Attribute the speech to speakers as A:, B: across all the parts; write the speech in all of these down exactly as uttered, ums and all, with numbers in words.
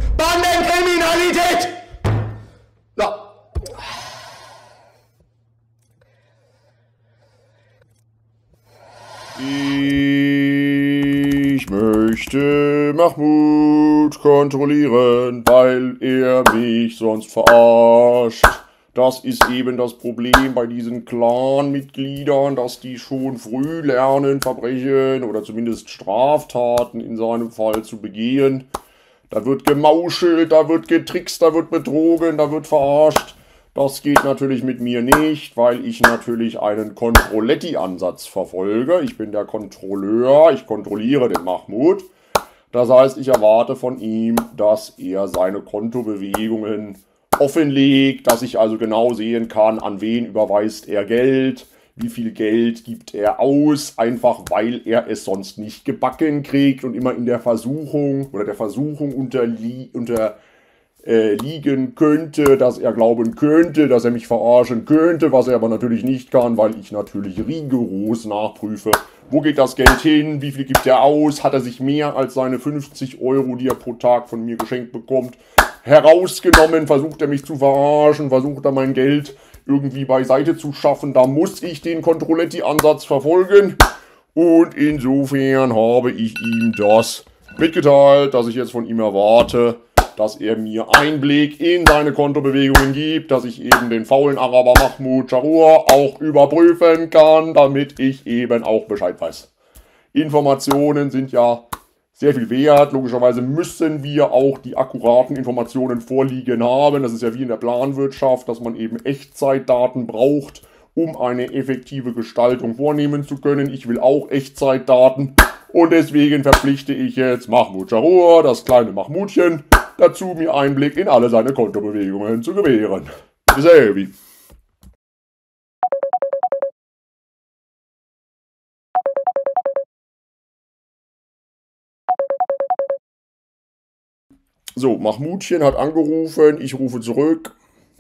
A: Bandenkriminalität! So. Ich möchte Mahmoud kontrollieren, weil er mich sonst verarscht. Das ist eben das Problem bei diesen Clan-Mitgliedern, dass die schon früh lernen, Verbrechen oder zumindest Straftaten in seinem Fall zu begehen. Da wird gemauschelt, da wird getrickst, da wird betrogen, da wird verarscht. Das geht natürlich mit mir nicht, weil ich natürlich einen Controletti-Ansatz verfolge. Ich bin der Kontrolleur, ich kontrolliere den Mahmoud. Das heißt, ich erwarte von ihm, dass er seine Kontobewegungen offenlegt, dass ich also genau sehen kann, an wen überweist er Geld, wie viel Geld gibt er aus, einfach weil er es sonst nicht gebacken kriegt und immer in der Versuchung oder der Versuchung unterliegen unter, äh, liegen könnte, dass er glauben könnte, dass er mich verarschen könnte, was er aber natürlich nicht kann, weil ich natürlich rigoros nachprüfe, wo geht das Geld hin, wie viel gibt er aus, hat er sich mehr als seine fünfzig Euro, die er pro Tag von mir geschenkt bekommt, herausgenommen, versucht er mich zu verarschen, versucht er mein Geld irgendwie beiseite zu schaffen. Da muss ich den Controletti-Ansatz verfolgen und insofern habe ich ihm das mitgeteilt, dass ich jetzt von ihm erwarte, dass er mir Einblick in seine Kontobewegungen gibt, dass ich eben den faulen Araber Mahmoud Charur auch überprüfen kann, damit ich eben auch Bescheid weiß. Informationen sind ja sehr viel wert. Logischerweise müssen wir auch die akkuraten Informationen vorliegen haben. Das ist ja wie in der Planwirtschaft, dass man eben Echtzeitdaten braucht, um eine effektive Gestaltung vornehmen zu können. Ich will auch Echtzeitdaten und deswegen verpflichte ich jetzt Mahmoud Charur, das kleine Mahmoudchen, dazu, mir Einblick in alle seine Kontobewegungen zu gewähren. Bitte sehr, Evi. So, Mahmoudchen hat angerufen, ich rufe zurück.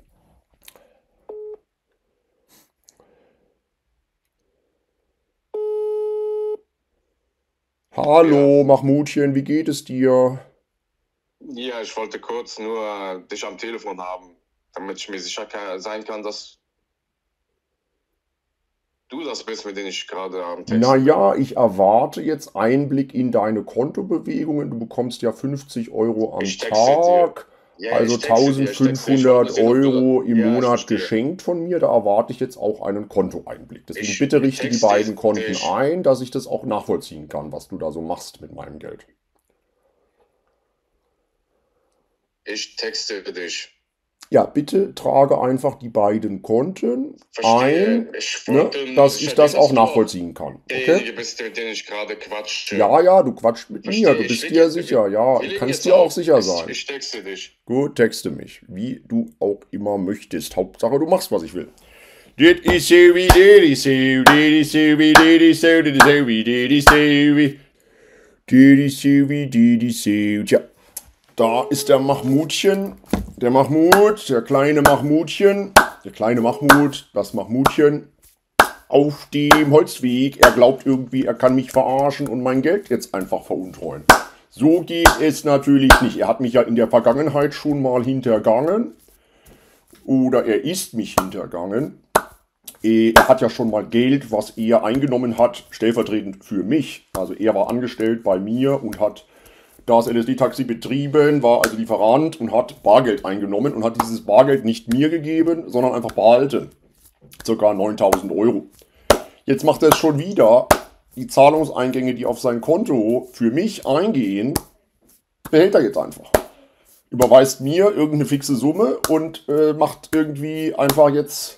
A: Hallo, ja. Mahmoudchen, wie geht es dir?
B: Ja, ich wollte kurz nur äh, dich am Telefon haben, damit ich mir sicher sein kann, dass du das bist, mit dem ich gerade am Text.
A: Naja, ich erwarte jetzt Einblick in deine Kontobewegungen. Du bekommst ja fünfzig Euro am Tag, ja, also eintausendfünfhundert Euro im ja, Monat geschenkt von mir. Da erwarte ich jetzt auch einen Kontoeinblick. Deswegen ich, bitte richte die beiden Konten dich. ein, dass ich das auch nachvollziehen kann, was du da so machst mit meinem Geld.
B: Ich texte dich.
A: Ja, bitte trage einfach die beiden Konten Verstehe. ein, ich ne, dass ich das auch nachvollziehen kann. Okay?
B: Du bist, mit denen ich gerade quatsche.
A: Ja, ja, du quatschst mit Verstehe. mir, du bist dir sicher, ja, du kannst dir auch sicher sein.
B: Ich texte dich.
A: Gut, texte mich, wie du auch immer möchtest. Hauptsache, du machst, was ich will. Das ist so wie das ist so, das ist so wie das ist so, das ist so wie das ist so wie das ist so wie das ist so. Tja, da ist der Mahmoudchen. Der Mahmoud, der kleine Mahmoudchen, der kleine Mahmoud, das Mahmoudchen auf dem Holzweg. Er glaubt irgendwie, er kann mich verarschen und mein Geld jetzt einfach veruntreuen. So geht es natürlich nicht. Er hat mich ja in der Vergangenheit schon mal hintergangen. Oder er ist mich hintergangen. Er hat ja schon mal Geld, was er eingenommen hat, stellvertretend für mich. Also er war angestellt bei mir und hat das L S D-Taxi betrieben, war also Lieferant und hat Bargeld eingenommen und hat dieses Bargeld nicht mir gegeben, sondern einfach behalten. Circa neuntausend Euro. Jetzt macht er es schon wieder. Die Zahlungseingänge, die auf sein Konto für mich eingehen, behält er jetzt einfach. Überweist mir irgendeine fixe Summe und äh, macht irgendwie einfach jetzt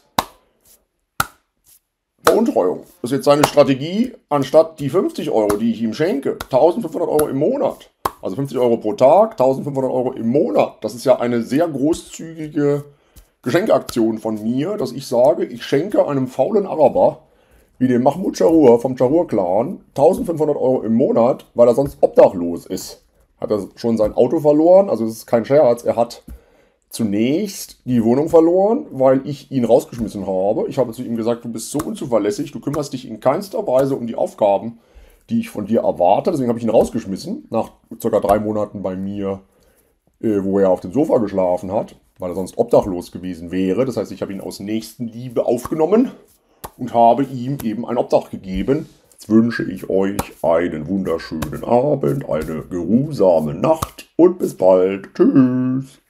A: Veruntreuung. Das ist jetzt seine Strategie, anstatt die fünfzig Euro, die ich ihm schenke, eintausendfünfhundert Euro im Monat. Also fünfzig Euro pro Tag, eintausendfünfhundert Euro im Monat. Das ist ja eine sehr großzügige Geschenkaktion von mir, dass ich sage, ich schenke einem faulen Araber, wie dem Mahmoud Charur vom Charur-Clan, eintausendfünfhundert Euro im Monat, weil er sonst obdachlos ist. Hat er schon sein Auto verloren, also das ist kein Scherz, er hat zunächst die Wohnung verloren, weil ich ihn rausgeschmissen habe. Ich habe zu ihm gesagt, du bist so unzuverlässig, du kümmerst dich in keinster Weise um die Aufgaben, die ich von dir erwarte. Deswegen habe ich ihn rausgeschmissen, nach ca. drei Monaten bei mir äh, wo er auf dem Sofa geschlafen hat, weil er sonst obdachlos gewesen wäre. Das heißt, ich habe ihn aus Nächstenliebe aufgenommen und habe ihm eben ein Obdach gegeben. Jetzt wünsche ich euch einen wunderschönen Abend, eine geruhsame Nacht und bis bald. Tschüss.